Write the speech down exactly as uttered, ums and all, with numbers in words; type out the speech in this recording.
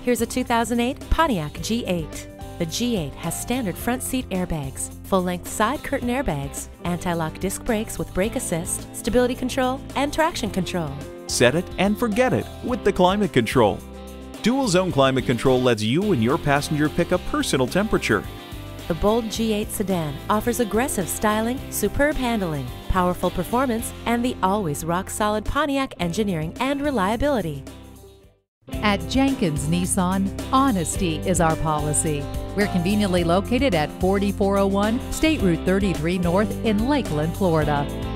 Here's a two thousand eight Pontiac G eight. The G eight has standard front seat airbags, full-length side curtain airbags, anti-lock disc brakes with brake assist, stability control, and traction control. Set it and forget it with the climate control. Dual zone climate control lets you and your passenger pick a personal temperature. The bold G eight sedan offers aggressive styling, superb handling, powerful performance, and the always rock-solid Pontiac engineering and reliability. At Jenkins Nissan, honesty is our policy. We're conveniently located at forty-four oh one State Route thirty-three North in Lakeland, Florida.